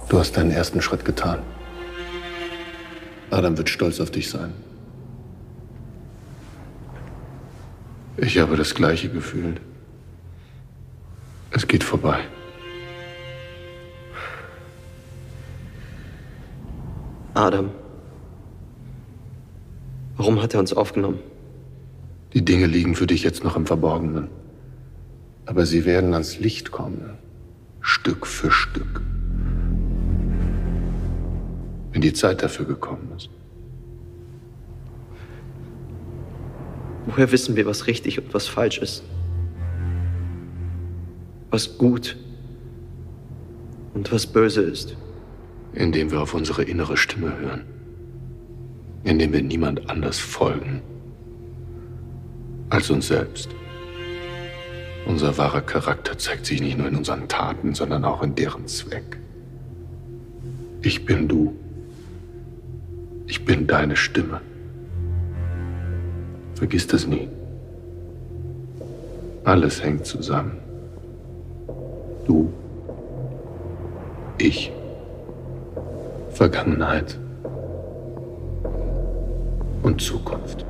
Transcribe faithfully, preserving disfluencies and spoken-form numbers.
Du hast deinen ersten Schritt getan. Adam wird stolz auf dich sein. Ich habe das gleiche Gefühl. Es geht vorbei. Adam. Warum hat er uns aufgenommen? Die Dinge liegen für dich jetzt noch im Verborgenen. Aber sie werden ans Licht kommen. Stück für Stück. Wenn die Zeit dafür gekommen ist. Woher wissen wir, was richtig und was falsch ist? Was gut und was böse ist? Indem wir auf unsere innere Stimme hören. Indem wir niemand anders folgen als uns selbst. Unser wahrer Charakter zeigt sich nicht nur in unseren Taten, sondern auch in deren Zweck. Ich bin du. Ich bin deine Stimme. Vergiss das nie. Alles hängt zusammen. Du, ich, Vergangenheit und Zukunft.